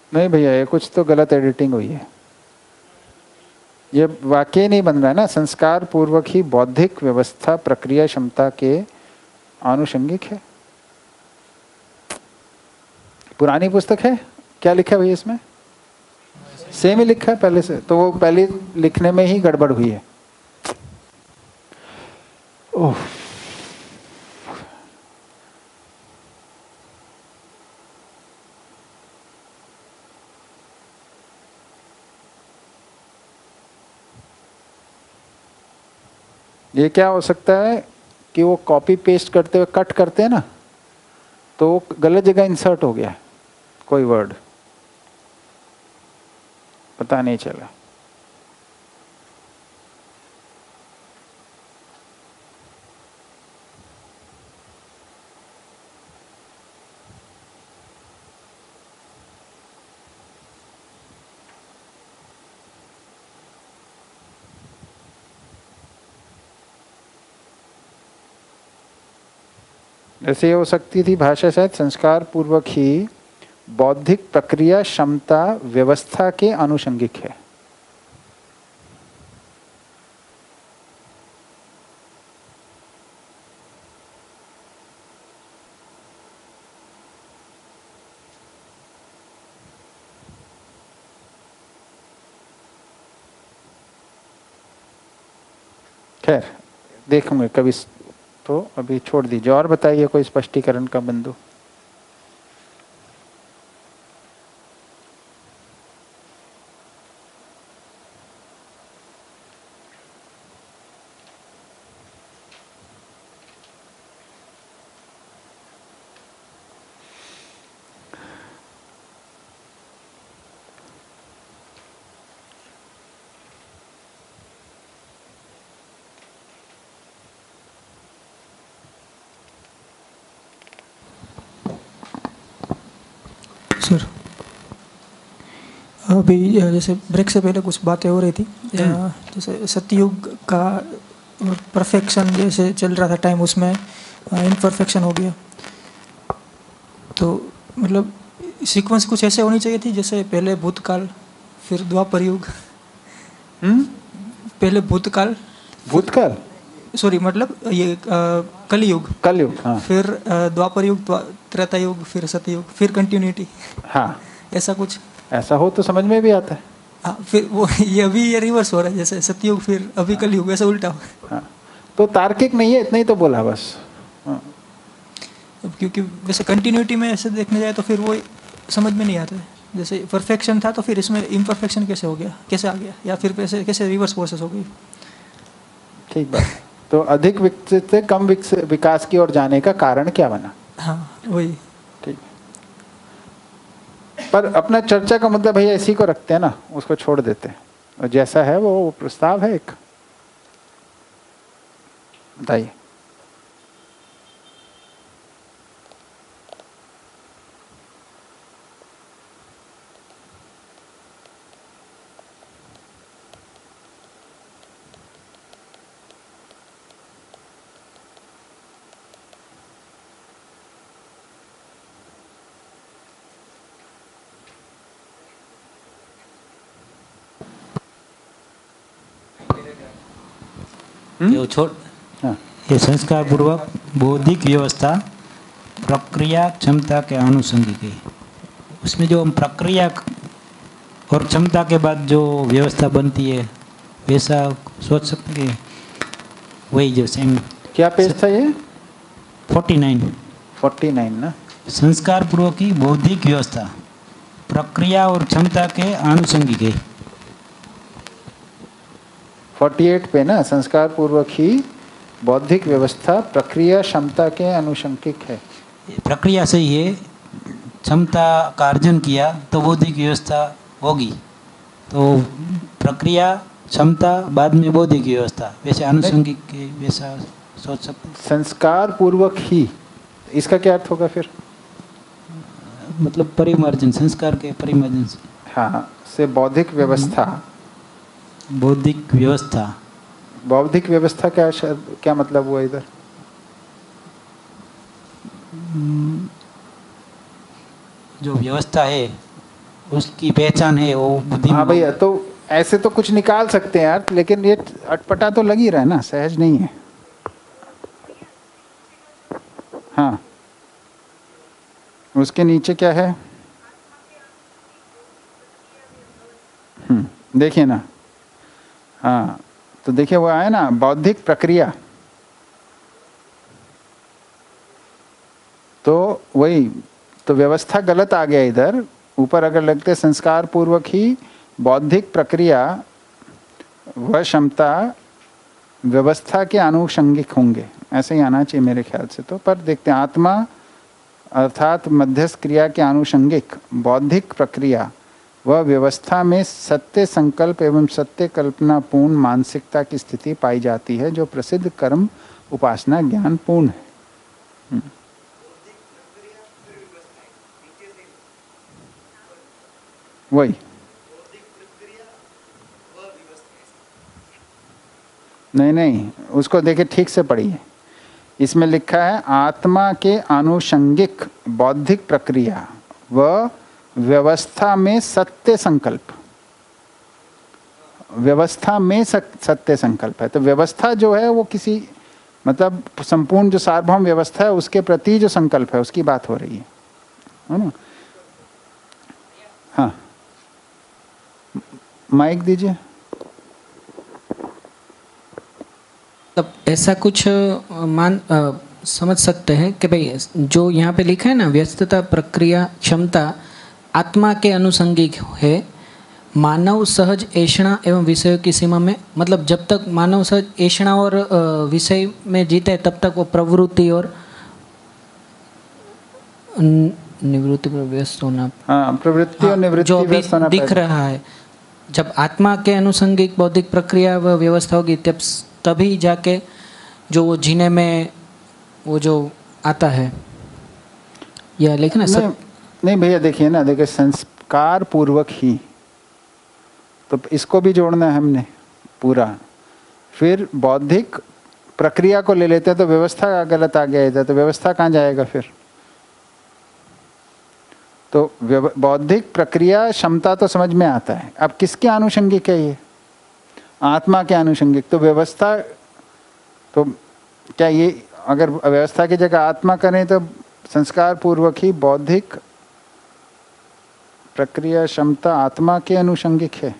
नहीं भैया, ये कुछ तो गलत एडिटिंग हुई है। ये वाक्य नहीं बन रहा है ना, संस्कार पूर्वक ही बौद्धिक व्यवस्था प्रक्रिया क्षमता के आनुषंगिक है। पुरानी पुस्तक है, क्या लिखा है भैया इसमें? सेम ही लिखा है पहले से, तो वो पहले लिखने में ही गड़बड़ हुई है। ओह, ये क्या हो सकता है कि वो कॉपी पेस्ट करते हुए कट करते हैं ना, तो वो गलत जगह इंसर्ट हो गया कोई वर्ड, पता नहीं चला। ऐसे हो सकती थी भाषा शायद संस्कार पूर्वक ही बौद्धिक प्रक्रिया क्षमता व्यवस्था के आनुषंगिक है। खैर देखूंगे कभी, तो अभी छोड़ दीजिए। और बताइए कोई स्पष्टीकरण का बिंदु। सर अभी जैसे ब्रेक से पहले कुछ बातें हो रही थी, जैसे सतयुग का परफेक्शन जैसे चल रहा था टाइम, उसमें इनपरफेक्शन हो गया। तो मतलब सीक्वेंस कुछ ऐसे होनी चाहिए थी, जैसे पहले भूतकाल फिर द्वापर युग। पहले भूतकाल, भूतकाल सॉरी मतलब ये कलयुग, कलयुग, हाँ। फिर द्वापर युग, त्रेता युग, फिर सतयुग, फिर कंटिन्यूटी। हाँ, ऐसा कुछ ऐसा हो तो समझ में भी आता है। हाँ, फिर वो ये अभी ये रिवर्स हो रहा है, जैसे सतयुग फिर अभी कलयुग, ऐसा उल्टा हो। हाँ, तो तार्किक नहीं है, इतना ही तो बोला बस। हाँ। क्योंकि वैसे कंटिन्यूटी में ऐसे देखने जाए तो फिर वो समझ में नहीं आता है। जैसे परफेक्शन था तो फिर इसमें इम्परफेक्शन कैसे हो गया, कैसे आ गया, या फिर कैसे कैसे रिवर्स प्रोसेस हो गई। ठीक बात। तो अधिक विकसित से कम विकास की ओर जाने का कारण क्या बना? हाँ वही। ठीक। पर अपना चर्चा का मतलब भैया इसी को रखते हैं ना, उसको छोड़ देते हैं, और जैसा है वो प्रस्ताव है एक। बताइए। ये छोड़, हाँ। ये संस्कार पूर्वक बौद्धिक व्यवस्था प्रक्रिया क्षमता के आनुषंगिक है। उसमें जो हम प्रक्रिया और क्षमता के बाद जो व्यवस्था बनती है वैसा सोच सकते हैं, वही जो सेम। क्या पेज था ये? 49 ना। संस्कार पूर्वक की बौद्धिक व्यवस्था प्रक्रिया और क्षमता के आनुषंगिक है। 48 पे ना, संस्कार पूर्वक ही बौद्धिक व्यवस्था प्रक्रिया क्षमता के अनुशंकिक है। प्रक्रिया से ही है, क्षमता का अर्जन किया तो बौद्धिक व्यवस्था होगी। तो प्रक्रिया क्षमता बाद में बौद्धिक व्यवस्था, वैसे आनुषंगिक के वैसा सोच सकते। संस्कार पूर्वक ही, इसका क्या अर्थ होगा फिर? मतलब परिमार्जन, संस्कार के परिमार्जन से। हाँ, से बौद्धिक व्यवस्था। बौद्धिक व्यवस्था, बौद्धिक व्यवस्था क्या क्या मतलब हुआ इधर? जो व्यवस्था है उसकी पहचान है वो बुद्धि हाँ में। भैया, तो ऐसे तो कुछ निकाल सकते हैं यार, लेकिन ये अटपटा तो लग ही रहा है ना, सहज नहीं है। हाँ, उसके नीचे क्या है? देखिए ना। हाँ, तो देखिए वो आया ना, बौद्धिक प्रक्रिया। तो वही, तो व्यवस्था गलत आ गया इधर। ऊपर अगर लगते संस्कार पूर्वक ही बौद्धिक प्रक्रिया व क्षमता व्यवस्था के आनुषंगिक होंगे, ऐसे ही आना चाहिए मेरे ख्याल से। तो पर देखते हैं, आत्मा अर्थात मध्यस्थ क्रिया के आनुषंगिक बौद्धिक प्रक्रिया व व्यवस्था में सत्य संकल्प एवं सत्य कल्पना पूर्ण मानसिकता की स्थिति पाई जाती है, जो प्रसिद्ध कर्म उपासना ज्ञान पूर्ण है। वही, नहीं नहीं, उसको देखिए ठीक से पढ़िए। इसमें लिखा है आत्मा के आनुषंगिक बौद्धिक प्रक्रिया व व्यवस्था में सत्य संकल्प। व्यवस्था में सत्य संकल्प है, तो व्यवस्था जो है वो किसी मतलब संपूर्ण जो सार्वभौम व्यवस्था है उसके प्रति जो संकल्प है उसकी बात हो रही है ना। हाँ, माइक दीजिए। तब ऐसा कुछ समझ सकते हैं कि भाई जो यहाँ पे लिखा है ना, व्यस्तता प्रक्रिया क्षमता आत्मा के अनुसंगिक है, मानव सहज ऐषणा एवं विषयों की सीमा में, मतलब जब तक मानव सहज ऐषणा और विषय में जीते तब तक वो प्रवृत्ति और निवृत्ति पर व्यस्त होना। हाँ, प्रवृत्ति और निवृत्ति जो अभी व्यस्त होना दिख पैदा। रहा है, जब आत्मा के अनुसंगिक बौद्धिक प्रक्रिया व व्यवस्था होगी तभी जाके जो वो जीने में वो जो आता है, यह लेकिन नहीं नहीं भैया, देखिए ना, देखिए संस्कार पूर्वक ही, तो इसको भी जोड़ना है हमने पूरा। फिर बौद्धिक प्रक्रिया को ले लेते हैं तो व्यवस्था गलत आ गया इधर, तो व्यवस्था कहाँ जाएगा फिर? तो बौद्धिक प्रक्रिया क्षमता तो समझ में आता है, अब किसके आनुषंगिक है ये? आत्मा के आनुषंगिक। तो व्यवस्था, तो क्या ये अगर व्यवस्था की जगह आत्मा करें तो संस्कार पूर्वक ही बौद्धिक प्रक्रिया क्षमता आत्मा के अनुषंगिक है।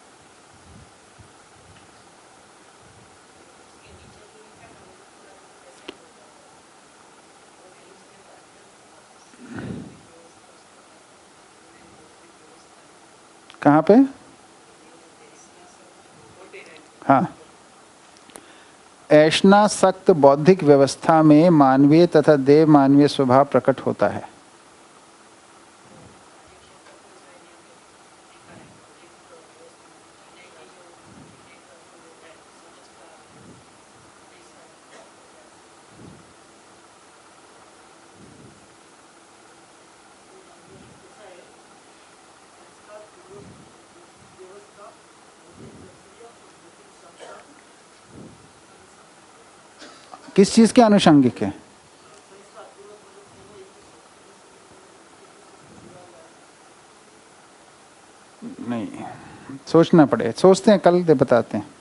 कहाँ पे? हाँ, ऐषणासक्त बौद्धिक व्यवस्था में मानवीय तथा देव मानवीय स्वभाव प्रकट होता है। किस चीज के आनुषंगिक है? नहीं, सोचना पड़े, सोचते हैं, कल दे बताते हैं।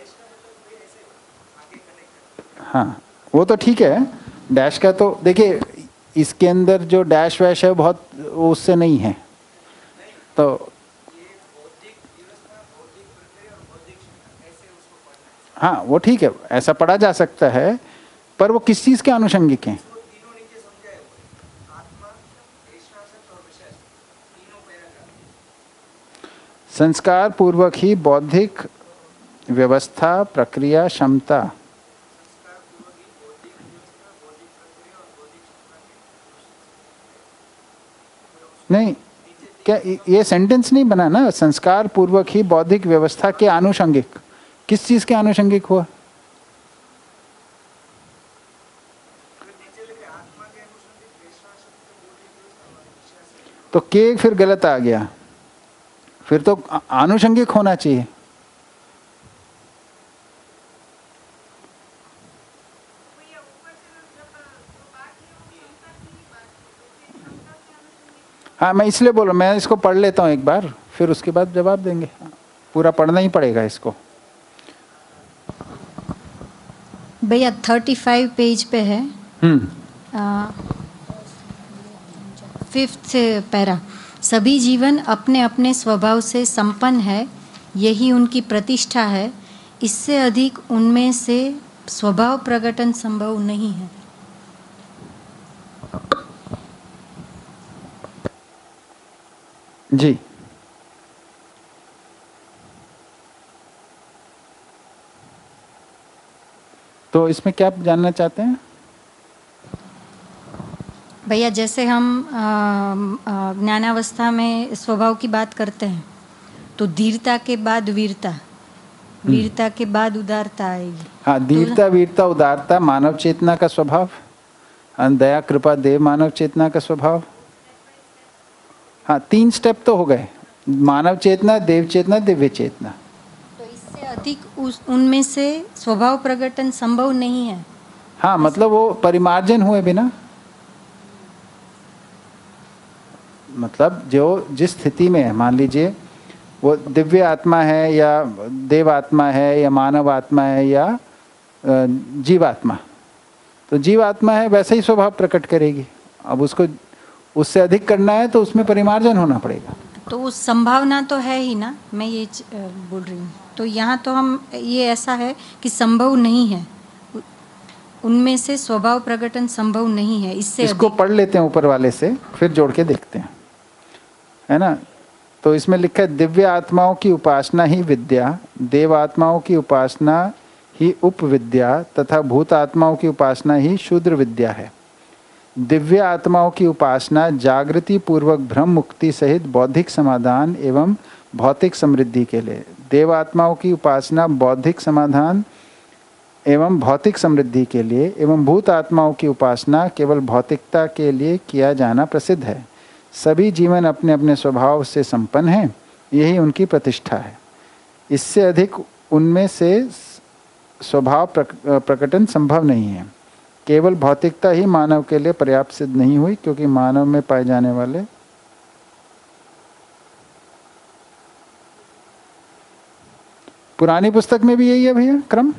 हाँ, वो तो ठीक है। डैश का तो देखिए, इसके अंदर जो डैश वैश है बहुत वो उससे नहीं है। तो हाँ, वो ठीक है, ऐसा पढ़ा जा सकता है, पर वो किस चीज के आनुषंगिक हैं? संस्कार पूर्वक ही बौद्धिक व्यवस्था प्रक्रिया क्षमता। नहीं, क्या ये सेंटेंस नहीं बना ना? संस्कार पूर्वक ही बौद्धिक व्यवस्था के आनुषंगिक, किस चीज के आनुषंगिक हुआ? तो के फिर गलत आ गया, फिर तो आनुषंगिक होना चाहिए। हाँ, मैं इसलिए बोल रहा हूँ, मैं इसको पढ़ लेता हूँ एक बार, फिर उसके बाद जवाब देंगे। पूरा पढ़ना ही पड़ेगा इसको। भैया 35 पेज पे है, 5th पैरा। सभी जीवन अपने अपने स्वभाव से संपन्न है, यही उनकी प्रतिष्ठा है। इससे अधिक उनमें से स्वभाव प्रकटन संभव नहीं है। जी, तो इसमें क्या जानना चाहते हैं भैया? जैसे हम ज्ञानावस्था में स्वभाव की बात करते हैं, तो धीरता के बाद वीरता, वीरता के बाद उदारता आएगी। हाँ, धीरता, वीरता, उदारता मानव चेतना का स्वभाव, दया, कृपा, देव मानव चेतना का स्वभाव। हाँ, 3 स्टेप तो हो गए, मानव चेतना, देव चेतना, दिव्य चेतना। तो इससे अधिक उनमें से स्वभाव प्रकटन संभव नहीं है। हाँ, मतलब वो परिमार्जन हुए बिना, मतलब जो जिस स्थिति में है, मान लीजिए वो दिव्य आत्मा है या देव आत्मा है या मानव आत्मा है या जीवात्मा, तो जीवात्मा है वैसा ही स्वभाव प्रकट करेगी। अब उसको उससे अधिक करना है तो उसमें परिमार्जन होना पड़ेगा। तो उस संभावना तो है ही ना, मैं ये बोल रही हूँ। तो यहाँ तो हम ये ऐसा है कि संभव नहीं है, उनमें से स्वभाव प्रकटन संभव नहीं है। इससे इसको पढ़ लेते हैं ऊपर वाले से, फिर जोड़ के देखते हैं, है ना। तो इसमें लिखा है, दिव्य आत्माओं की उपासना ही विद्या, देव आत्माओं की उपासना ही उपविद्या तथा भूत आत्माओं की उपासना ही शूद्र विद्या है। दिव्य आत्माओं की उपासना जागृति पूर्वक भ्रम मुक्ति सहित बौद्धिक समाधान एवं भौतिक समृद्धि के लिए, देव आत्माओं की उपासना बौद्धिक समाधान एवं भौतिक समृद्धि के लिए, एवं भूत आत्माओं की उपासना केवल भौतिकता के लिए किया जाना प्रसिद्ध है। सभी जीवन अपने अपने स्वभाव से संपन्न हैं, यही उनकी प्रतिष्ठा है। इससे अधिक उनमें से स्वभाव प्रकटन संभव नहीं है। केवल भौतिकता ही मानव के लिए पर्याप्त सिद्ध नहीं हुई, क्योंकि मानव में पाए जाने वाले पुरानी पुस्तक में भी यही है भैया क्रम।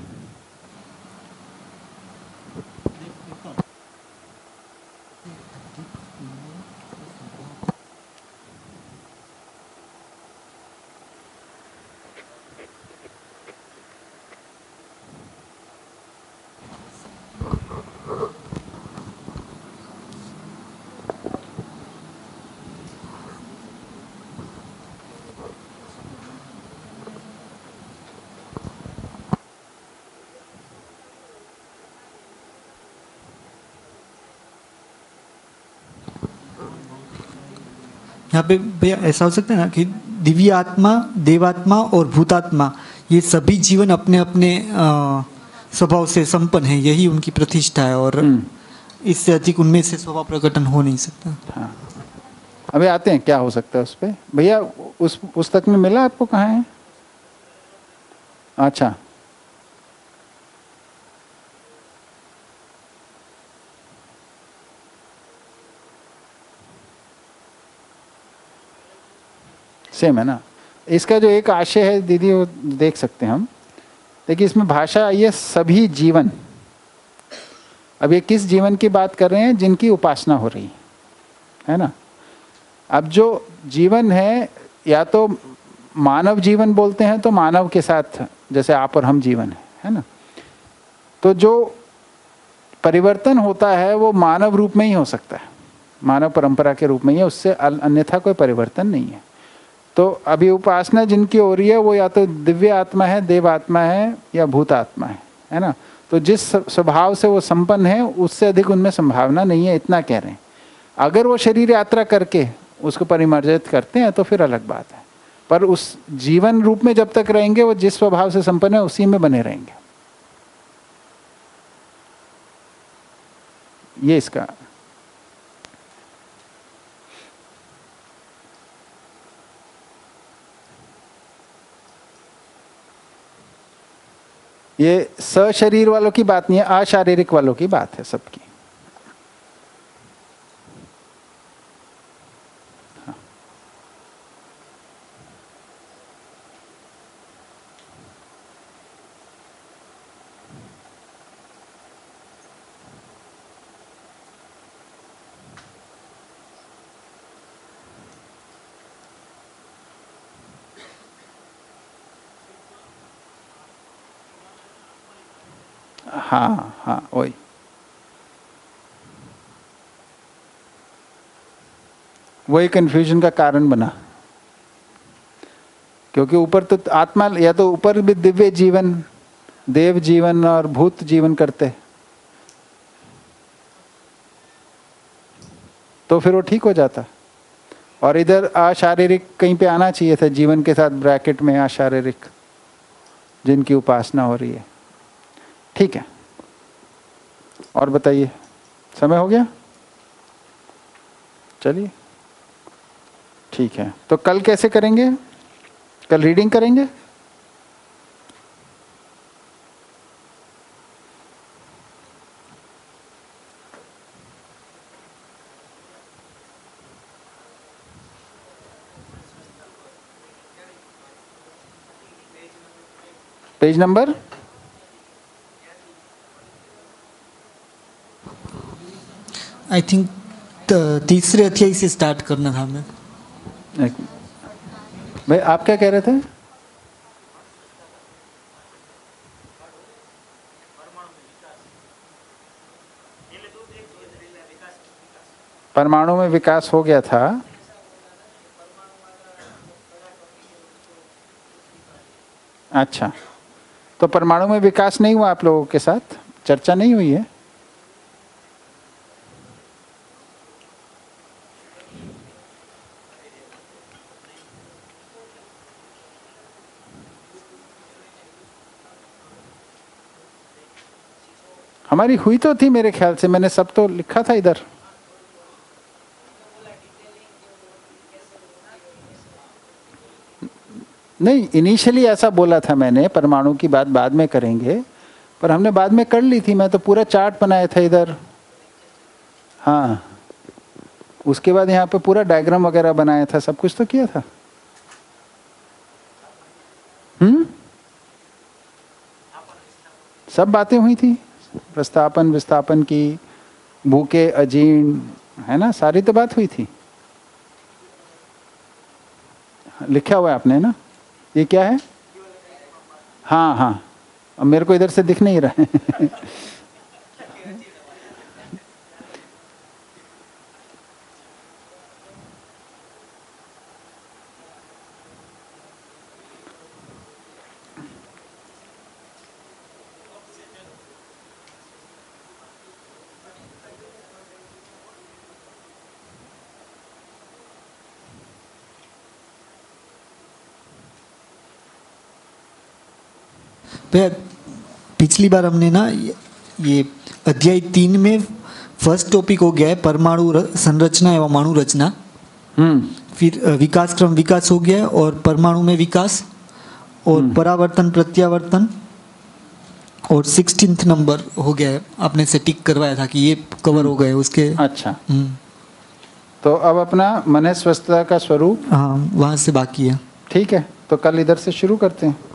यहाँ पे भैया ऐसा हो सकता है ना कि दिव्य आत्मा, देवात्मा और भूतात्मा ये सभी जीवन अपने अपने स्वभाव से संपन्न है, यही उनकी प्रतिष्ठा है, और इससे अधिक उनमें से स्वभाव प्रकटन हो नहीं सकता। हाँ, अभी आते हैं क्या हो सकता है उस पर। भैया उस पुस्तक में मिला आपको, कहाँ है? अच्छा, सेम है ना। इसका जो एक आशय है दीदी, वो देख सकते हैं हम। देखिए इसमें भाषा आई है सभी जीवन। अब ये किस जीवन की बात कर रहे हैं? जिनकी उपासना हो रही है ना। अब जो जीवन है, या तो मानव जीवन बोलते हैं, तो मानव के साथ जैसे आप और हम जीवन है ना। तो जो परिवर्तन होता है वो मानव रूप में ही हो सकता है, मानव परंपरा के रूप में ही है, उससे अन्यथा कोई परिवर्तन नहीं है। तो अभी उपासना जिनकी हो रही है वो या तो दिव्य आत्मा है, देव आत्मा है, या भूत आत्मा है ना। तो जिस स्वभाव से वो संपन्न है उससे अधिक उनमें संभावना नहीं है, इतना कह रहे हैं। अगर वो शरीर यात्रा करके उसको परिमार्जित करते हैं तो फिर अलग बात है, पर उस जीवन रूप में जब तक रहेंगे वो जिस स्वभाव से संपन्न है उसी में बने रहेंगे। ये इसका ये सशरीर वालों की बात नहीं है, अशारीरिक वालों की बात है सबकी। हाँ हाँ वही। वही कंफ्यूजन का कारण बना, क्योंकि ऊपर तो आत्मा, या तो ऊपर भी दिव्य जीवन, देव जीवन और भूत जीवन करते, तो फिर वो ठीक हो जाता। और इधर अशारीरिक कहीं पे आना चाहिए था, जीवन के साथ ब्रैकेट में अशारीरिक, जिनकी उपासना हो रही है। ठीक है, और बताइए, समय हो गया? चलिए ठीक है। तो कल कैसे करेंगे? कल रीडिंग करेंगे? पेज नंबर आई थिंक तीसरे अध्याय से स्टार्ट करना था हमें। भाई आप क्या कह रहे थे? परमाणु में विकास हो गया था। अच्छा, तो परमाणु में विकास नहीं हुआ, आप लोगों के साथ चर्चा नहीं हुई है? हमारी हुई तो थी मेरे ख्याल से, मैंने सब तो लिखा था इधर। नहीं, इनिशियली ऐसा बोला था मैंने, परमाणु की बात बाद में करेंगे, पर हमने बाद में कर ली थी। मैं तो पूरा चार्ट बनाया था इधर। हाँ, उसके बाद यहाँ पे पूरा डायग्राम वगैरह बनाया था, सब कुछ तो किया था। सब बातें हुई थी, प्रस्थापन विस्थापन की, भूखे अजीर्ण, है ना, सारी तो बात हुई थी। लिखा हुआ है आपने ना? ये क्या है? हाँ हाँ, अब मेरे को इधर से दिख नहीं रहा है। पिछली बार हमने ना ये अध्याय 3 में फर्स्ट टॉपिक हो गया है परमाणु संरचना एवं अणु रचना। फिर विकास क्रम विकास हो गया है, और परमाणु में विकास और परावर्तन प्रत्यावर्तन, और 16th नंबर हो गया है। आपने से टिक करवाया था कि ये कवर हो गए उसके। अच्छा, तो अब अपना मन स्वस्थता का स्वरूप, हाँ, वहाँ से बाकी है। ठीक है, तो कल इधर से शुरू करते हैं।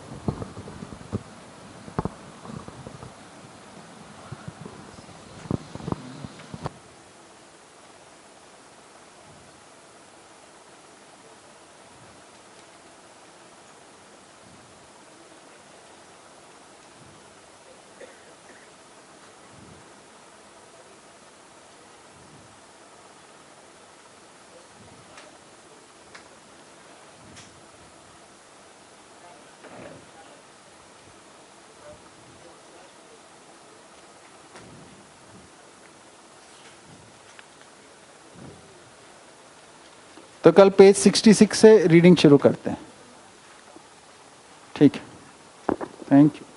तो कल पेज 66 से रीडिंग शुरू करते हैं। ठीक है, थैंक यू।